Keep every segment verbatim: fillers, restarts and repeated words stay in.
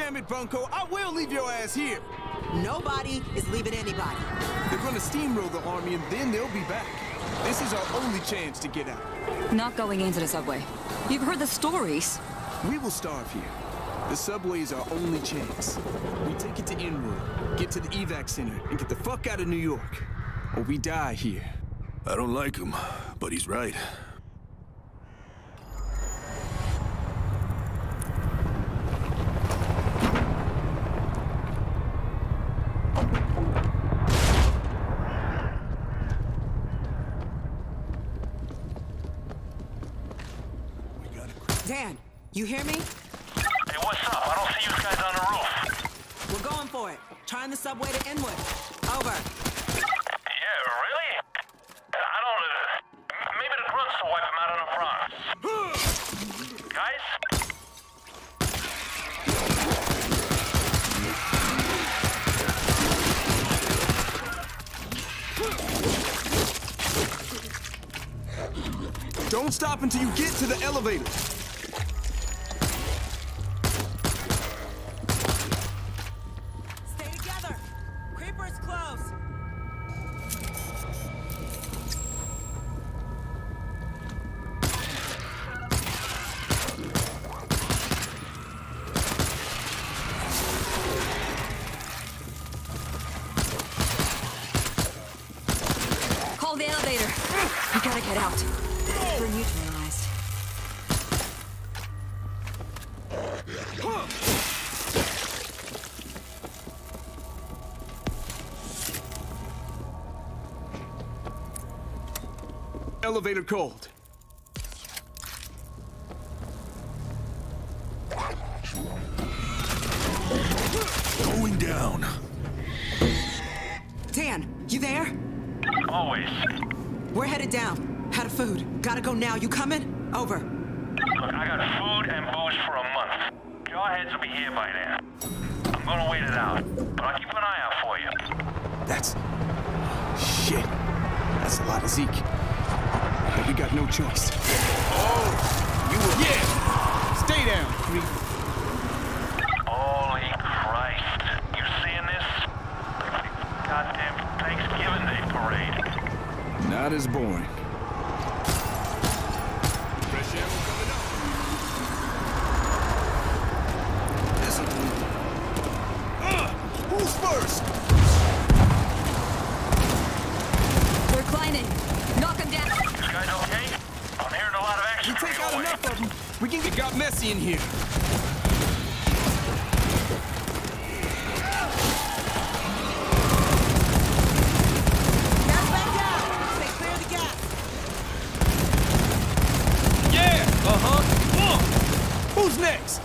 Damn it, Bunko, I will leave your ass here. Nobody is leaving anybody. They're gonna steamroll the army and then they'll be back. This is our only chance to get out. Not going into the subway. You've heard the stories. We will starve here. The subway is our only chance. We take it to Inwood, get to the evac center, and get the fuck out of New York. Or we die here. I don't like him, but he's right. Dan, you hear me? Hey, what's up? I don't see you guys on the roof. We're going for it. Trying the subway to Inwood. Over. Yeah, really? I don't... Uh, maybe the grunts will wipe him out on the Bronx. Guys? Don't stop until you get to the elevator. Stay together. Creeper's close. Call the elevator. We gotta get out. We're neutralized. Elevator cold. Going down. Dan, you there? Always. We're headed down. Out of food. Gotta go now. You coming? Over. Look, I got food and booze for a month. Jawheads will be here by then. I'm gonna wait it out, but I'll keep an eye out for you. That's... shit. That's a lot of Zeke. But we got no choice. Oh! You will... Yeah! Stay down, creep. Holy Christ. You seeing this? Goddamn Thanksgiving Day parade. Not as boring. Fresh ammo coming up. Discipline. Uh, who's first? We're climbing. Knock him down. You guys okay? I'm hearing a lot of action. We take from out your way. enough of them. We can get... It got messy in here. Gas back down. Stay clear of the gas. Yeah! Uh-huh. Uh. Who's next?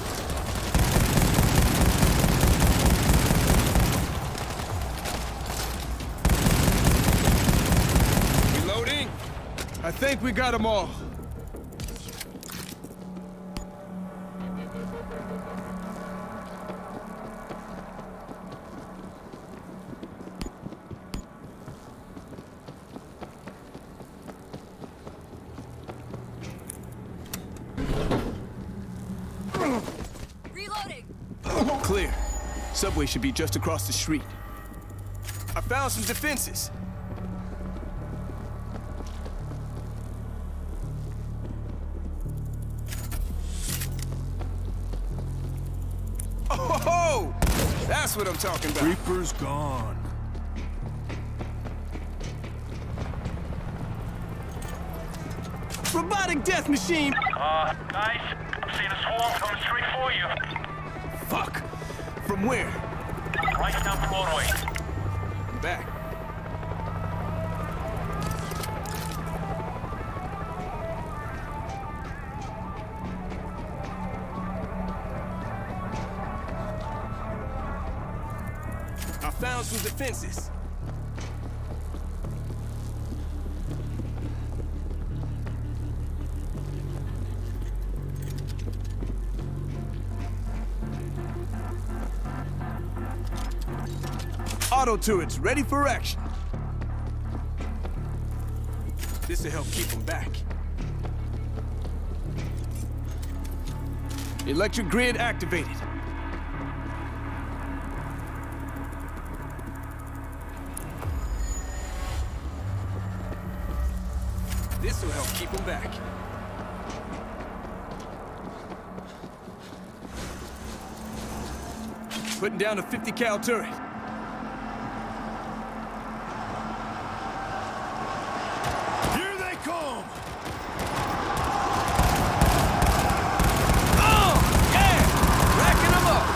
Reloading. I think we got them all. Reloading. Clear. Subway should be just across the street. I found some defenses. Oh, that's what I'm talking about. Reaper's gone. Robotic death machine. Uh, guys, I'm seeing a swarm coming straight for you. Fuck. From where? Right down Broadway. Back. I found some defenses. Auto turrets ready for action. This'll help keep them back. Electric grid activated. This'll help keep them back. Putting down a fifty cal turret. Here they come! Oh, yeah! Racking them up!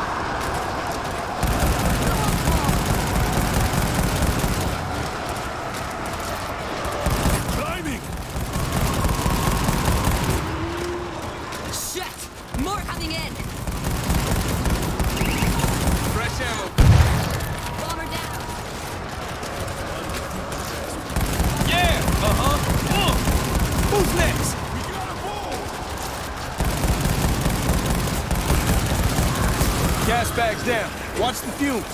Climbing! Shit! More coming in! Fresh ammo. Bomber down! Yeah! Uh-huh. Uh. Who's next? We got a bull! Gas bags down. Watch the fumes.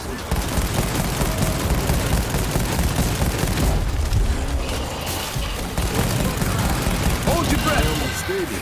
Hold your breath. Almost stated.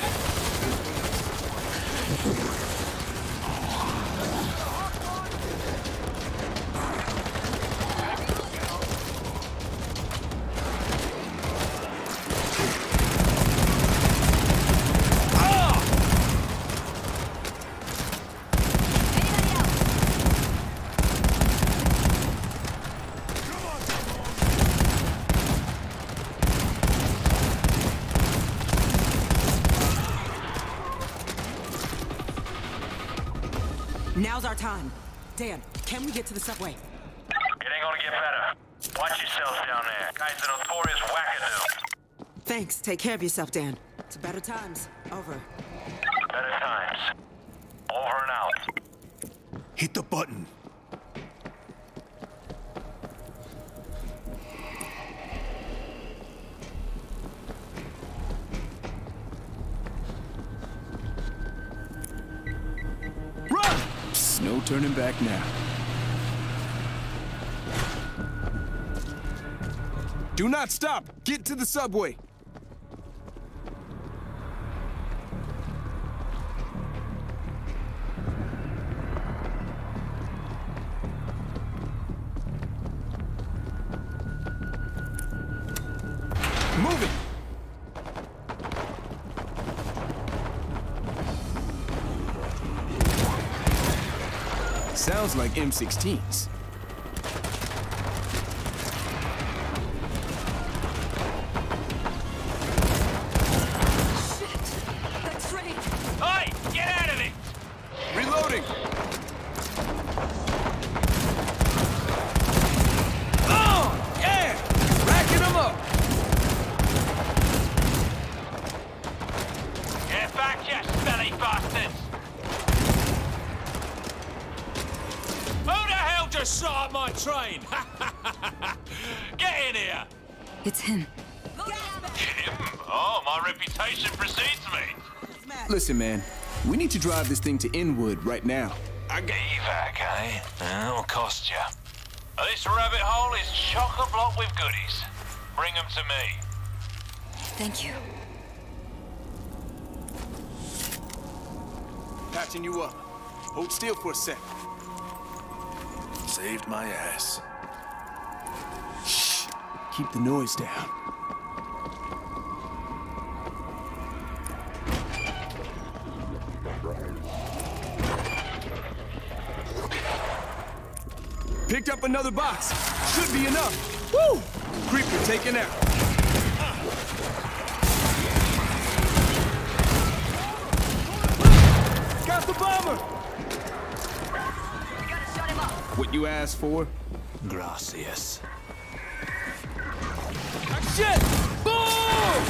Now's our time. Dan, can we get to the subway? It ain't gonna get better. Watch yourselves down there. Guy's a notorious wackadoo. Thanks. Take care of yourself, Dan. To better times. Over. Better times. Over and out. Hit the button. Run! Psst, no turning back now. Do not stop. Get to the subway. Move it! Sounds like M sixteens. Shit! The train! Hey! Get out of it! Reloading! Oh! Yeah! Racking them up! Get back, you smelly bastards! Who the hell just shot at my train? Get in here! It's him. Him? Oh, my reputation precedes me. Listen, man. We need to drive this thing to Inwood right now. I get evac, eh? That'll cost you. This rabbit hole is chock-a-block with goodies. Bring them to me. Thank you. Patching you up. Hold still for a sec. Saved my ass. Shh. Keep the noise down. Picked up another box. Should be enough. Woo! Creeper taken out. Got the bomber! We gotta shut him up. What you asked for? Gracias. Shit! Boom!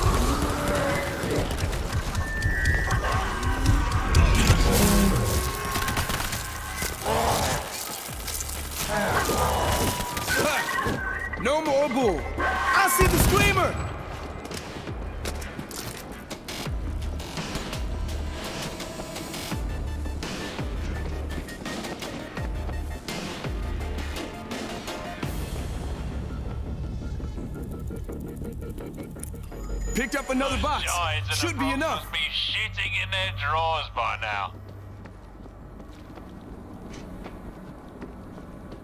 Ha! No more bull. I see the screamer! Picked up another box. Giants in Should the be Bronx enough. must be shitting in their drawers by now.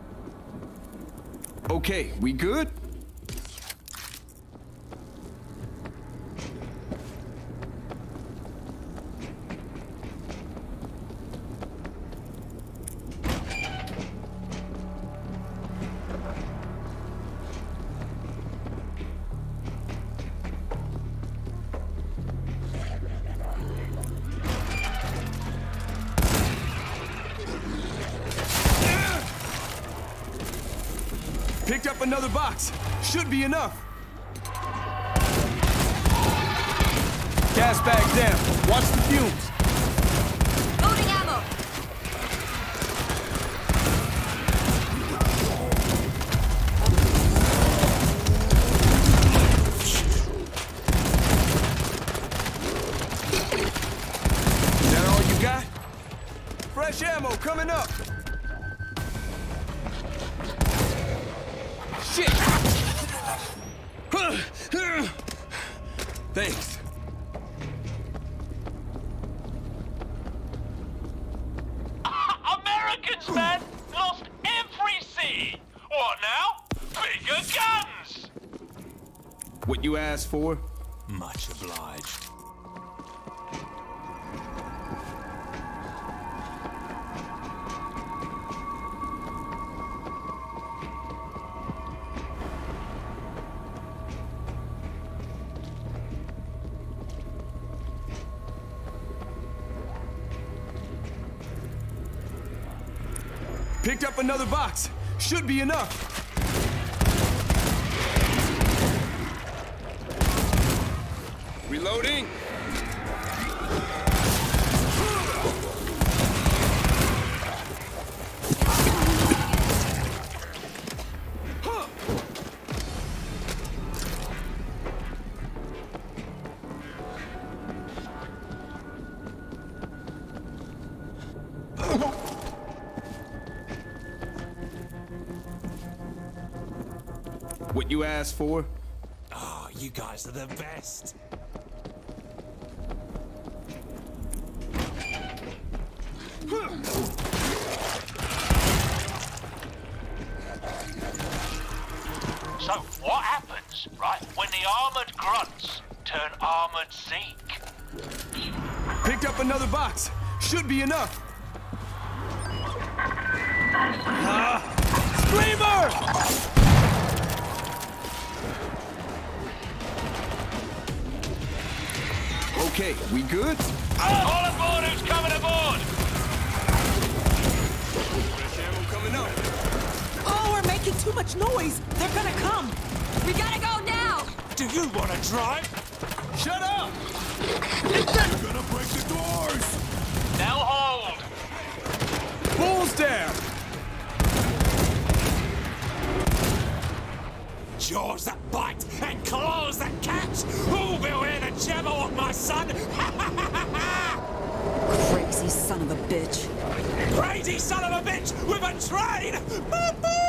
Okay, we good? Picked up another box. Should be enough. Gas bags down. Watch the fumes. Loading ammo. Is that all you got? Fresh ammo coming up. Shit! Thanks. Americans, man! Lost every sea! What now? Bigger guns! What you asked for? Much obliged. Picked up another box. Should be enough. Reloading. What you asked for? Oh, you guys are the best. So, what happens, right, when the armored grunts turn armored Zeke? Picked up another box. Should be enough. Ah! Screamer! Okay, we good? All aboard who's coming aboard! Fresh ammo coming up. Oh, we're making too much noise. They're gonna come. We gotta go now! Do you want to drive? Shut up! You're gonna break the doors! Now hold! Bulls down! Jaws that bite and claws that catch! Who'll be wearing a jabberwock, my son? Crazy son of a bitch. Crazy son of a bitch with a train!